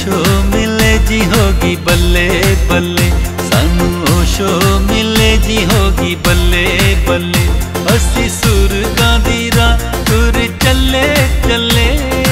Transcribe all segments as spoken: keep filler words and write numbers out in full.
ओशो मिले जी होगी बल्ले बल्ले, सानू ओशो मिले जी होगी बल्ले बल्ले। असी सुरगां दी राह तुर चले चले,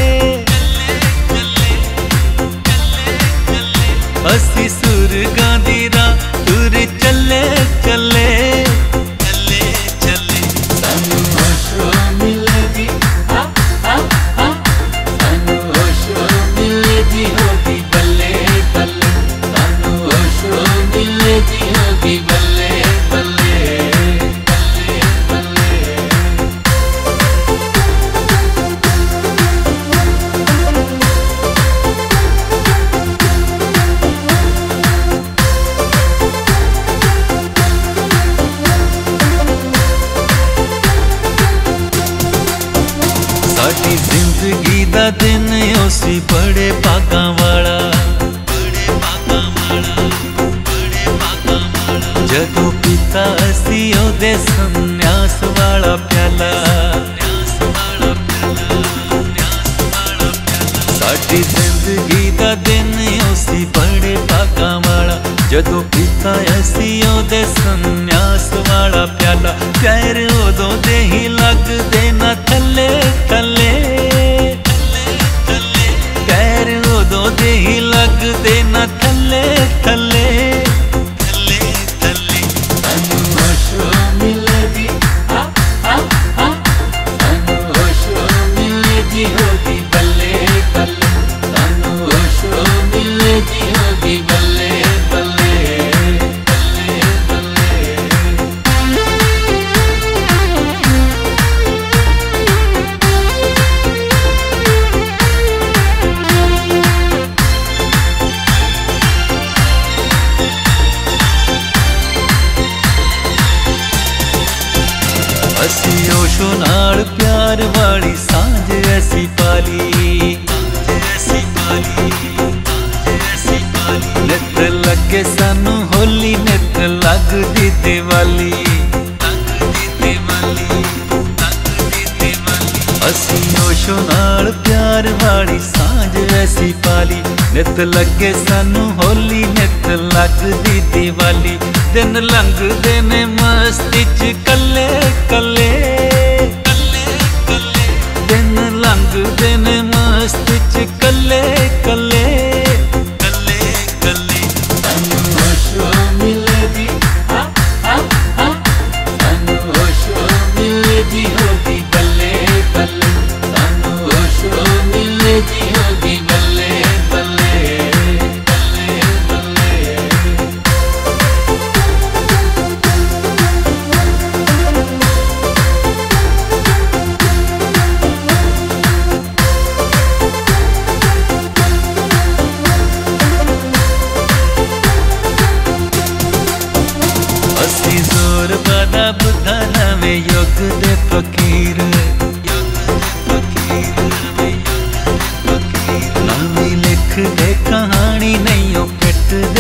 असी सुरगां दी राह तुर चले चले चले चले। सानू ओशो मिले जी हा हा हा, सानू ओशो मिले जी होगी बल्ले बल्ले, सानू ओशो मिले जी होगी बल्ले बल्ले बल्ले बल्ले। साडी जिंदगी दा दिन उसी बड़े भागां वाला, बड़े भागां वाला, बड़े भागां वाला। जदों पीता असी ओदे संन्यास वाला प्याला, संन्यास वाला प्याला, संन्यास वाला प्याला। साडी जिंदगी दा दिन उसी बड़े भागां वाला, जदों पीता असी ओदे संन्यास वाला प्याला। पैर उदों दे ही लगदे ना थल्ले थल्ले, पैर उदों दे ही लगदे ना थल्ले थल्ले थल्ले थल्ले। सानू ओशो मिले जी हा हा हा, सानू ओशो मिले जी होगी बल्ले बल्ले, सानू ओशो मिले जी होगी बल्ले बल्ले बल्ले बल्ले। असी ओशो नाल प्यार वाली सांझ ऐसी पाली, ऐसी पाली, ऐसी पाली। नित लगे सानू होली, नित लगदी दिवाली, लगदी दिवाली, लगदी दिवाली। असी ओशो नाल प्यार वाली सांझ ऐसी पाली, नित लगे सानू होली, नित लगदी दिवाली। दिन लंघदे ने मस्ती च कल्ले कल्ले कल्ले कल्ले, दिन लंघदे ने मस्ती च कल्ले कल्ले कल्ले कल्ले। सानू ओशो मिले जी हा हा हा, सानू ओशो मिले जी होगी बल्ले बल्ले, सानू ओशो मिले जी होगी बल्ले बल्ले बल्ले बल्ले। असी जोर बदा बुद्धा नवे युग दे फकीर, युग दे फकीर, नवे युग दे फकीर। नवी लिख दे कहानी नहीं ओ पिट दे